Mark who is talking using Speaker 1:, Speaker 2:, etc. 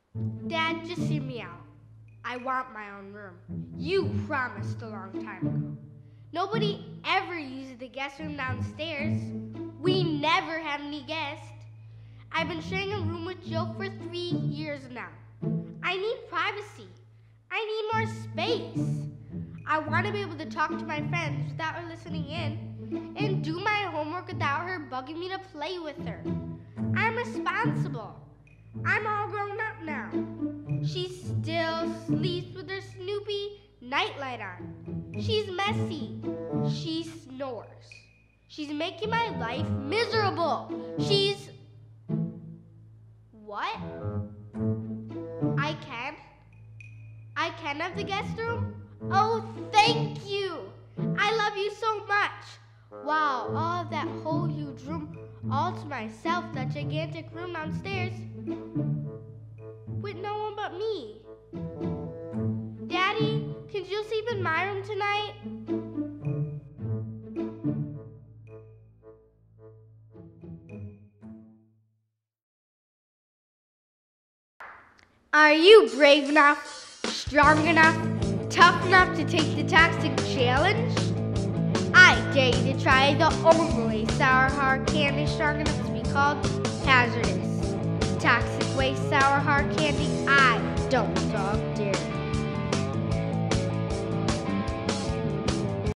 Speaker 1: Dad, just hear me out. I want my own room. You promised a long time ago. Nobody ever uses the guest room downstairs. We never have any guests. I've been sharing a room with Jill for 3 years now. I need privacy. I need more space. I want to be able to talk to my friends without her listening in and do my homework without her bugging me to play with her. I'm responsible. I'm all grown up now. She still sleeps with her Snoopy nightlight on. She's messy. She snores. She's making my life miserable. She's... What? I can have the guest room? Oh, thank you. I love you so much. Wow, all of that whole huge room all to myself, that gigantic room downstairs, with no one but me. Daddy, can you sleep in my room tonight? Are you brave enough, strong enough, tough enough to take the toxic challenge? I dare you to try the only sour hard candy strong enough to be called hazardous. Toxic waste sour hard candy, I don't